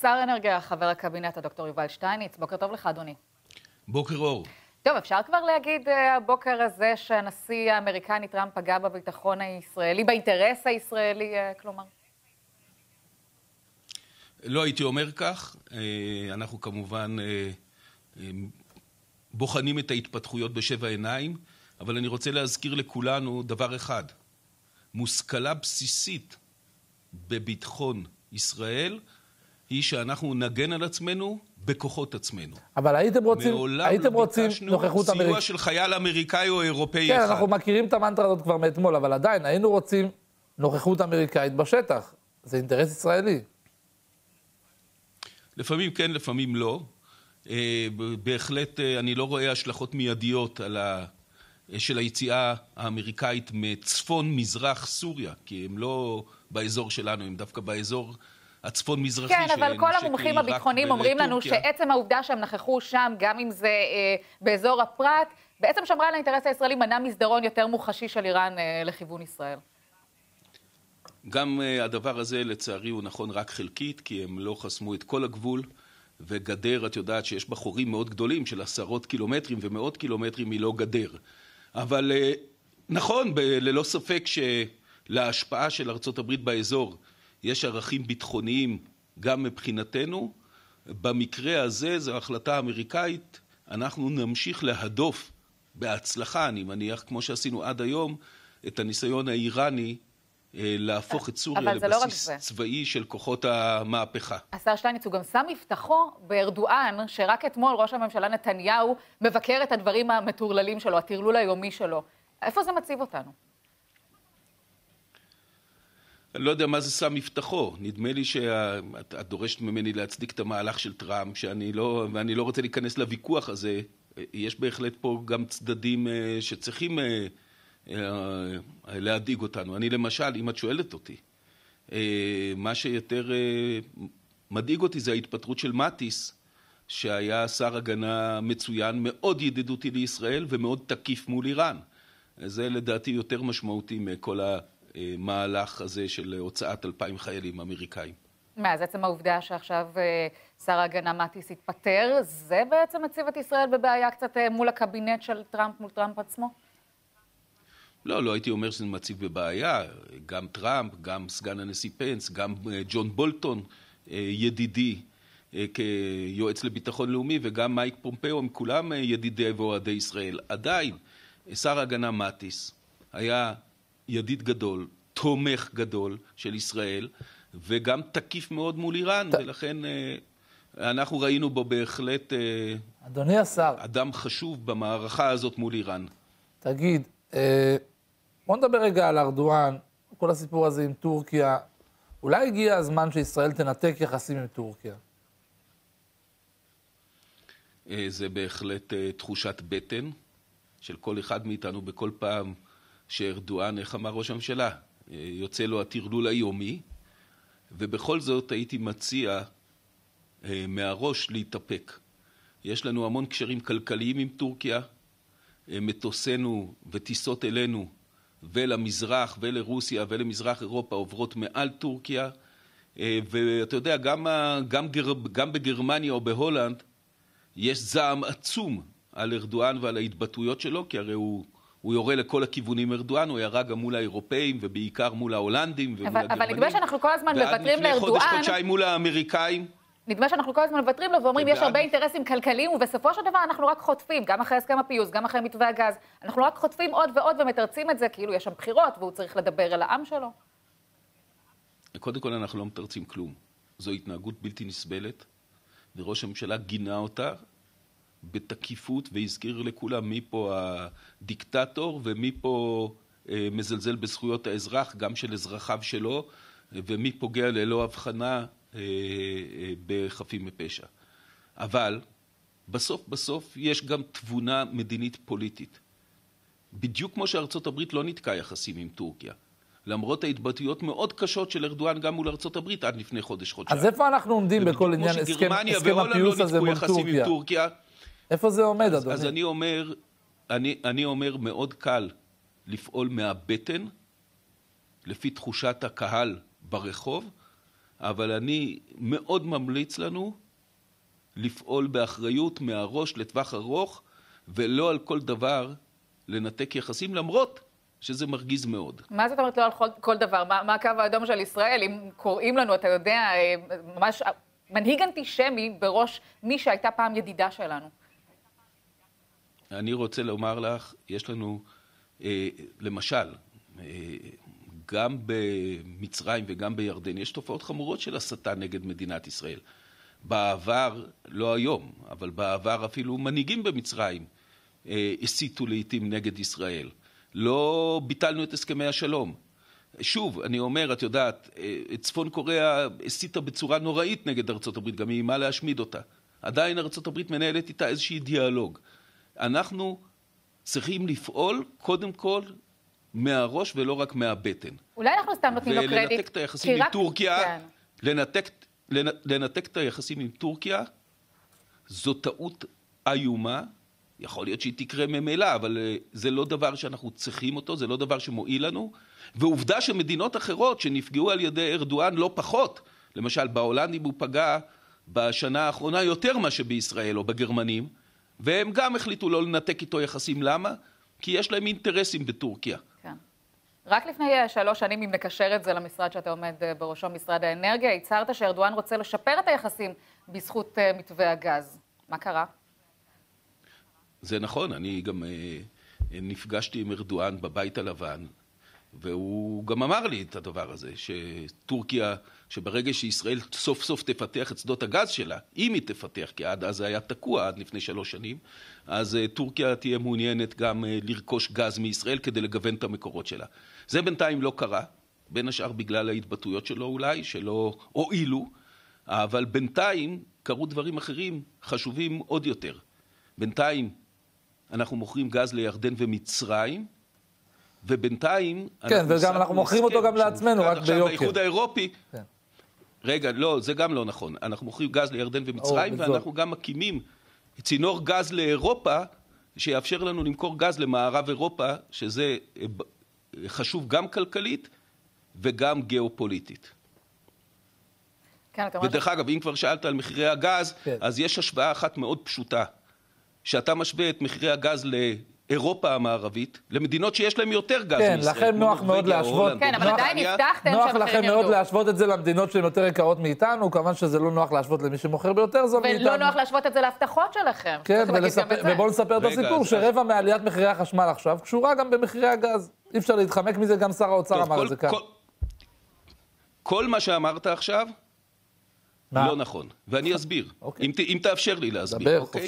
שר אנרגיה, חבר הקבינט, הדוקטור יובל שטייניץ. בוקר טוב לך, אדוני. בוקר אור. טוב, אפשר כבר להגיד הבוקר הזה שהנשיא האמריקני טראמפ פגע בביטחון הישראלי, באינטרס הישראלי, כלומר? לא הייתי אומר כך. אנחנו כמובן בוחנים את ההתפתחויות בשבע עיניים, אבל אני רוצה להזכיר לכולנו דבר אחד. מושכלה בסיסית בביטחון ישראל היא שאנחנו נגן על עצמנו בכוחות עצמנו. אבל הייתם רוצים נוכחות אמריקאית. סיוע של חייל אמריקאי או אירופאי כן, אחד. אנחנו מכירים את המנטרה הזאת כבר מאתמול, אבל עדיין היינו רוצים נוכחות אמריקאית בשטח. זה אינטרס ישראלי. לפעמים כן, לפעמים לא. בהחלט אני לא רואה השלכות מיידיות של היציאה האמריקאית מצפון מזרח סוריה, כי הם לא באזור שלנו, הם דווקא באזור הצפון מזרחי. כן, אבל כל המומחים הביטחוניים אומרים לנו שעצם העובדה שהם נכחו שם, גם אם זה באזור הפרט, בעצם שמרה על האינטרס הישראלי מנע מסדרון יותר מוחשי של איראן לכיוון ישראל. גם הדבר הזה לצערי הוא נכון רק חלקית, כי הם לא חסמו את כל הגבול, וגדר, את יודעת שיש בה חורים מאוד גדולים של עשרות קילומטרים ומאות קילומטרים היא לא גדר. אבל נכון, ללא ספק שלהשפעה של ארצות הברית באזור יש ערכים ביטחוניים גם מבחינתנו. במקרה הזה זו החלטה אמריקאית, אנחנו נמשיך להדוף בהצלחה, אני מניח, כמו שעשינו עד היום, את הניסיון האיראני להפוך את סוריה לבסיס צבאי של כוחות המהפכה. השר שטייניץ, הוא גם שם מבטחו בארדואן, שרק אתמול ראש הממשלה נתניהו מבקר את הדברים המטורללים שלו, הטרלול היומי שלו. איפה זה מציב אותנו? אני לא יודע מה זה שם מבטחו. נדמה לי שאת דורשת ממני להצדיק את המהלך של טראמפ, ואני לא רוצה להיכנס לוויכוח הזה. יש בהחלט פה גם צדדים שצריכים להדאיג אותנו. אני למשל, אם את שואלת אותי, מה שיותר מדאיג אותי זה ההתפטרות של מטיס, שהיה שר הגנה מצוין, מאוד ידידותי לישראל ומאוד תקיף מול איראן. זה לדעתי יותר משמעותי מכל המהלך הזה של הוצאת 2,000 חיילים אמריקאים. אז עצם העובדה שעכשיו שר ההגנה מטיס התפטר, זה בעצם מציב את ישראל בבעיה קצת מול הקבינט של טראמפ, מול טראמפ עצמו? לא הייתי אומר שזה מציב בבעיה. גם טראמפ, גם סגן הנשיא פנס, גם ג'ון בולטון, ידידי כיועץ לביטחון לאומי, וגם מייק פומפאו, הם כולם ידידי ואוהדי ישראל. עדיין, שר ההגנה מטיס היה ידיד גדול, תומך גדול של ישראל, וגם תקיף מאוד מול איראן, ולכן אנחנו ראינו בו בהחלט אדוני השר, אדם חשוב במערכה הזאת מול איראן. תגיד, בוא נדבר רגע על ארדואן, כל הסיפור הזה עם טורקיה. אולי הגיע הזמן שישראל תנתק יחסים עם טורקיה? זה בהחלט תחושת בטן של כל אחד מאיתנו בכל פעם שארדואן, איך אמר ראש הממשלה, יוצא לו הטרלול היומי, ובכל זאת הייתי מציע מהראש להתאפק. יש לנו המון קשרים כלכליים עם טורקיה, מטוסינו וטיסות אלינו ולמזרח ולרוסיה ולמזרח אירופה עוברות מעל טורקיה, ואתה יודע, גם בגרמניה או בהולנד יש זעם עצום על ארדואן ועל ההתבטאויות שלו, כי הרי הוא יורה לכל הכיוונים ארדואן, הוא ירה גם מול האירופאים ובעיקר מול ההולנדים ומול הגרמנים. אבל נדמה שאנחנו כל הזמן מוותרים לארדואן. ועד לפני חודשיים מול האמריקאים. נדמה שאנחנו כל הזמן מוותרים לו ואומרים יש הרבה אינטרסים כלכליים, ובסופו של דבר אנחנו רק חוטפים, גם אחרי הסכם הפיוס, גם אחרי מתווה הגז. אנחנו רק חוטפים עוד ועוד ומתרצים את זה, כאילו יש שם בחירות והוא צריך לדבר אל העם שלו. קודם כל אנחנו לא מתרצים כלום. זו התנהגות בלתי נסבלת, וראש הממשלה גינה אותה בתקיפות והזכיר לכולם מי פה הדיקטטור ומי פה מזלזל בזכויות האזרח, גם של אזרחיו שלו, ומי פוגע ללא הבחנה בחפים מפשע. אבל בסוף יש גם תבונה מדינית פוליטית. בדיוק כמו שארצות הברית לא נתקעה יחסים עם טורקיה. למרות ההתבטאויות מאוד קשות של ארדואן גם מול ארצות הברית עד לפני חודש-חודשיים. אז איפה אנחנו עומדים בכל עניין הסכם הפיוס הזה מול טורקיה? איפה זה עומד, אדוני? אז אני אומר מאוד קל לפעול מהבטן, לפי תחושת הקהל ברחוב, אבל אני מאוד ממליץ לנו לפעול באחריות מהראש לטווח ארוך, ולא על כל דבר לנתק יחסים, למרות שזה מרגיז מאוד. מה זאת אומרת לא על כל דבר? מה הקו האדום של ישראל? אם קוראים לנו, אתה יודע, ממש מנהיג אנטישמי בראש מי שהייתה פעם ידידה שלנו. אני רוצה לומר לך, יש לנו, למשל, גם במצרים וגם בירדן, יש תופעות חמורות של הסתה נגד מדינת ישראל. בעבר, לא היום, אבל בעבר אפילו מנהיגים במצרים הסיתו לעתים נגד ישראל. לא ביטלנו את הסכמי השלום. שוב, אני אומר, את יודעת, צפון קוריאה הסיתה בצורה נוראית נגד ארצות הברית, גם היא אימה להשמיד אותה. עדיין ארצות הברית מנהלת איתה איזושהי דיאלוג. אנחנו צריכים לפעול קודם כל מהראש ולא רק מהבטן. אולי אנחנו סתם נותנים לו קרדיט. ולנתק את היחסים עם טורקיה, לנתק את היחסים עם טורקיה, זו טעות איומה, יכול להיות שהיא תקרה ממילא, אבל זה לא דבר שאנחנו צריכים אותו, זה לא דבר שמועיל לנו, ועובדה שמדינות אחרות שנפגעו על ידי ארדואן לא פחות, למשל בהולנדים הוא פגע בשנה האחרונה יותר מה שבישראל או בגרמנים, והם גם החליטו לא לנתק איתו יחסים. למה? כי יש להם אינטרסים בטורקיה. כן. רק לפני 3 שנים, אם נקשר את זה למשרד שאתה עומד בראשו, משרד האנרגיה, הצהרת שארדואן רוצה לשפר את היחסים בזכות מתווה הגז. מה קרה? זה נכון, אני גם נפגשתי עם ארדואן בבית הלבן, והוא גם אמר לי את הדבר הזה, שטורקיה, שברגע שישראל סוף סוף תפתח את שדות הגז שלה, אם היא תפתח, כי עד אז זה היה תקוע עד לפני 3 שנים, אז טורקיה תהיה מעוניינת גם לרכוש גז מישראל כדי לגוון את המקורות שלה. זה בינתיים לא קרה, בין השאר בגלל ההתבטאויות שלו אולי, שלא הועילו, אבל בינתיים קרו דברים אחרים חשובים עוד יותר. בינתיים אנחנו מוכרים גז לירדן ומצרים, ובינתיים... כן, וגם אנחנו מוכרים אותו גם לעצמנו, רק ביוקר. באיחוד האירופי... רגע, לא, זה גם לא נכון. אנחנו מוכרים גז לירדן ומצרים, ואנחנו גם מקימים צינור גז לאירופה, שיאפשר לנו למכור גז למערב אירופה, שזה חשוב גם כלכלית וגם גיאופוליטית. ודרך אגב, אם כבר שאלת על מחירי הגז, אז יש השוואה אחת מאוד פשוטה. שאתה משווה את מחירי הגז לאירופה המערבית, למדינות שיש להם יותר גז מישראל. כן, לכן נוח מאוד להשוות. כן, אבל עדיין הבטחתם נוח לכם מאוד להשוות את זה למדינות שהן יותר יקרות מאיתנו, כמובן שזה לא נוח להשוות למי שמוכר ביותר זול מאיתנו. ולא נוח להשוות את זה להבטחות שלכם. כן, ובואו נספר את הסיפור, שרבע מעליית מחירי החשמל עכשיו קשורה גם במחירי הגז. אי אפשר להתחמק מזה, גם שר האוצר אמר את זה כאן. כל מה שאמרת עכשיו, לא נכון. ואני אסביר. אם תאפשר לי להסביר, אוקיי?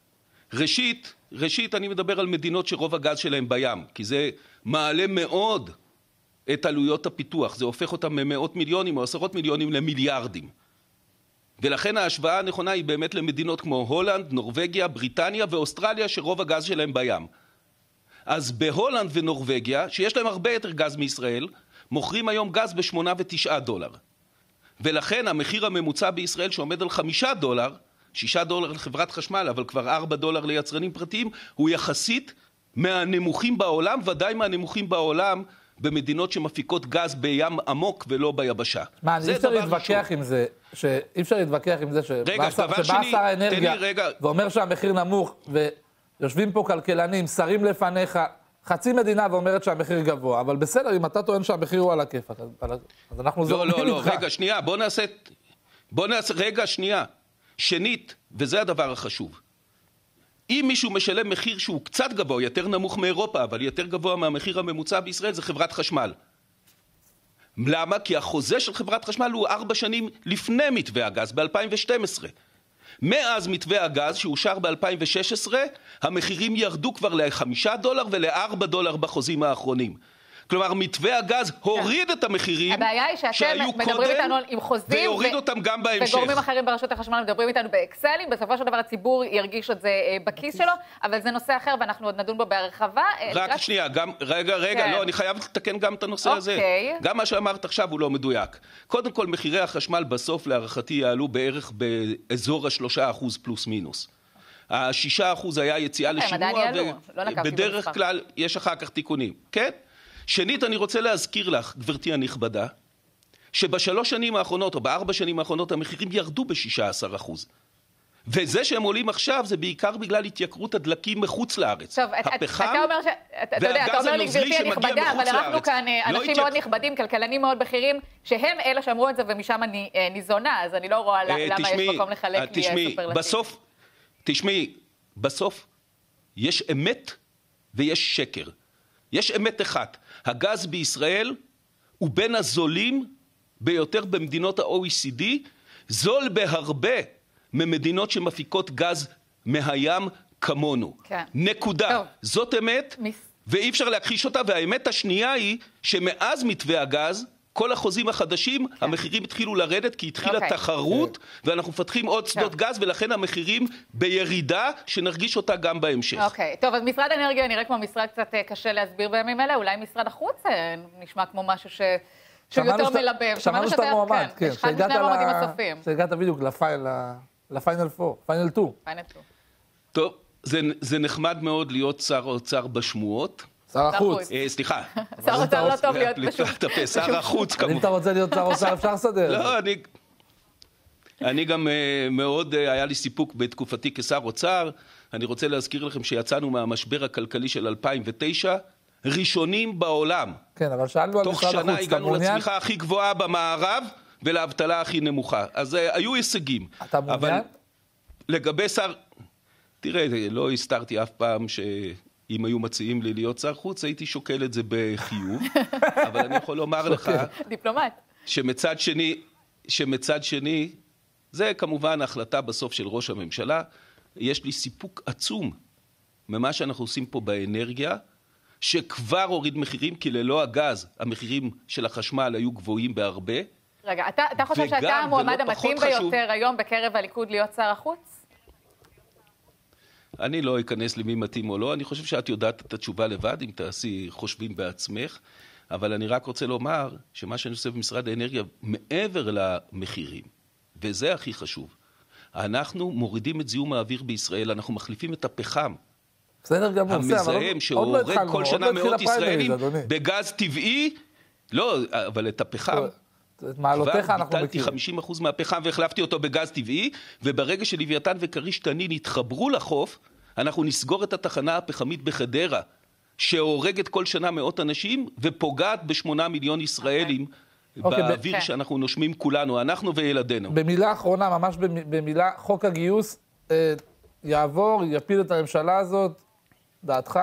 ראשית, אני מדבר על מדינות שרוב הגז שלהם בים, כי זה מעלה מאוד את עלויות הפיתוח. זה הופך אותם ממאות מיליונים או 10 מיליונים למיליארדים. ולכן ההשוואה הנכונה היא באמת למדינות כמו הולנד, נורווגיה, בריטניה ואוסטרליה, שרוב הגז שלהם בים. אז בהולנד ונורווגיה, שיש להם הרבה יותר גז מישראל, מוכרים היום גז ב$8 ו$9. ולכן המחיר הממוצע בישראל שעומד על $5, $6 לחברת חשמל, אבל כבר $4 ליצרנים פרטיים, הוא יחסית מהנמוכים בעולם, ודאי מהנמוכים בעולם, במדינות שמפיקות גז בים עמוק ולא ביבשה. מה, אי אפשר להתווכח עם זה, אי אפשר להתווכח עם זה שבא שר האנרגיה ואומר שהמחיר נמוך, ויושבים פה כלכלנים, שרים לפניך, חצי מדינה ואומרת שהמחיר גבוה, אבל בסדר, אם אתה טוען שהמחיר הוא על הכיף, אז אנחנו זורמים איתך. לא, רגע, שנייה, בוא נעשה, רגע, שנייה. שנית, וזה הדבר החשוב, אם מישהו משלם מחיר שהוא קצת גבוה, יותר נמוך מאירופה, אבל יותר גבוה מהמחיר הממוצע בישראל, זה חברת חשמל. למה? כי החוזה של חברת חשמל הוא 4 שנים לפני מתווה הגז, ב-2012. מאז מתווה הגז, שאושר ב-2016, המחירים ירדו כבר ל$5 ול$4 בחוזים האחרונים. כלומר, מתווה הגז הוריד את המחירים שהיו קודם, והוריד אותם גם בהמשך. וגורמים אחרים ברשות החשמל מדברים איתנו באקסלים, בסופו של דבר הציבור ירגיש את זה בכיס שלו, אבל זה נושא אחר ואנחנו עוד נדון בו בהרחבה. רק שנייה, רגע, לא, אני חייב לתקן גם את הנושא הזה. גם מה שאמרת עכשיו הוא לא מדויק. קודם כל, מחירי החשמל בסוף להערכתי יעלו בערך באזור ה3% פלוס מינוס. ה6% היה יציאה לשימוע, ובדרך כלל יש אחר כך תיקונים. כן? שנית, אני רוצה להזכיר לך, גברתי הנכבדה, שבשלוש שנים האחרונות, או בארבע שנים האחרונות, המחירים ירדו ב-16%. וזה שהם עולים עכשיו, זה בעיקר בגלל התייקרות הדלקים מחוץ לארץ. טוב, אתה אומר אתה אומר לי, גברתי הנכבדה, אבל אנחנו כאן אנשים מאוד נכבדים, כלכלנים מאוד בכירים, שהם אלה שאמרו את זה ומשם אני ניזונה, אז אני לא רואה למה יש מקום לחלק לי סופרלטיב. תשמעי, בסוף יש אמת ויש שקר. יש אמת אחת, הגז בישראל הוא בין הזולים ביותר במדינות ה-OECD, זול בהרבה ממדינות שמפיקות גז מהים כמונו. כן. נקודה. טוב. זאת אמת, ואי אפשר להכחיש אותה, והאמת השנייה היא שמאז מתווה הגז, כל החוזים החדשים, כן. המחירים התחילו לרדת, כי התחילה תחרות, ואנחנו מפתחים עוד שדות גז, ולכן המחירים בירידה, שנרגיש אותה גם בהמשך. אוקיי, טוב, אז משרד האנרגיה נראה כמו משרד קצת קשה להסביר בימים אלה, אולי משרד החוץ נשמע כמו משהו שהוא יותר מלבב. שמענו שאתה מועמד, כן. אחד משני המועמדים הסופיים. שהגעת בדיוק לפיינל 4, פיינל 2. טוב, זה נחמד מאוד להיות שר האוצר בשמועות. שר החוץ. סליחה. שר האוצר לא טוב להיות בשום. שר החוץ כמובן. אם אתה רוצה להיות שר האוצר אפשר לסדר. לא, אני גם מאוד, היה לי סיפוק בתקופתי כשר אוצר. אני רוצה להזכיר לכם שיצאנו מהמשבר הכלכלי של 2009, ראשונים בעולם. כן, אבל שאלנו על משרד החוץ. תוך שנה הגענו לצמיחה הכי גבוהה במערב, ולאבטלה הכי נמוכה. אז היו הישגים. אתה מעוניין? לגבי שר, תראה, לא הסתרתי אף פעם שאם היו מציעים לי להיות שר חוץ, הייתי שוקל את זה בחיוב, אבל אני יכול לומר לך, דיפלומט. שמצד שני, זה כמובן ההחלטה בסוף של ראש הממשלה, יש לי סיפוק עצום ממה שאנחנו עושים פה באנרגיה, שכבר הוריד מחירים, כי ללא הגז, המחירים של החשמל היו גבוהים בהרבה. רגע, אתה חושב שאתה המועמד המתאים ביותר היום בקרב הליכוד להיות שר החוץ? אני לא אכנס למי מתאים או לא, אני חושב שאת יודעת את התשובה לבד, אם תעשי חושבים בעצמך, אבל אני רק רוצה לומר שמה שאני עושה במשרד האנרגיה, מעבר למחירים, וזה הכי חשוב, אנחנו מורידים את זיהום האוויר בישראל, אנחנו מחליפים את הפחם, בסדר גמור, המזהם שהורג כל שנה מאות ישראלים בגז טבעי, לא, אבל את הפחם, את מעלותיך אנחנו מכירים. ביטלתי 50% מהפחם והחלפתי אותו בגז טבעי, וברגע שלוויתן וכריש תנין התחברו לחוף, אנחנו נסגור את התחנה הפחמית בחדרה, שהורגת כל שנה מאות אנשים, ופוגעת ב8 מיליון ישראלים באוויר שאנחנו נושמים כולנו, אנחנו וילדינו. במילה אחרונה, ממש במילה, חוק הגיוס יעבור, יפיל את הממשלה הזאת, דעתך?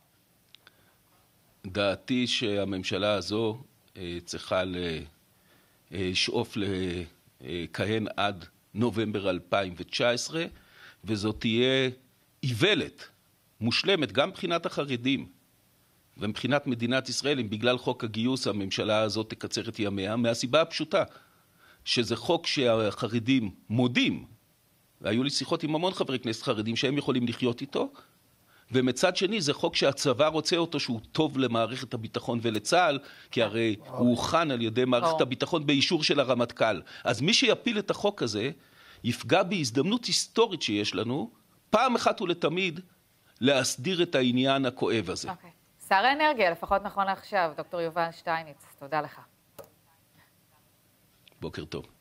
דעתי שהממשלה הזו צריכה לשאוף לכהן עד נובמבר 2019, וזאת תהיה איוולת מושלמת, גם מבחינת החרדים ומבחינת מדינת ישראל, אם בגלל חוק הגיוס הממשלה הזאת תקצר את ימיה, מהסיבה הפשוטה, שזה חוק שהחרדים מודים, והיו לי שיחות עם המון חברי כנסת חרדים שהם יכולים לחיות איתו, ומצד שני זה חוק שהצבא רוצה אותו שהוא טוב למערכת הביטחון ולצה"ל, כי הרי הוא הוכן על ידי מערכת הביטחון באישור של הרמטכ"ל. אז מי שיפיל את החוק הזה, יפגע בהזדמנות היסטורית שיש לנו, פעם אחת ולתמיד, להסדיר את העניין הכואב הזה. אוקיי. שר האנרגיה, לפחות נכון לעכשיו, דוקטור יובל שטייניץ, תודה לך. בוקר טוב.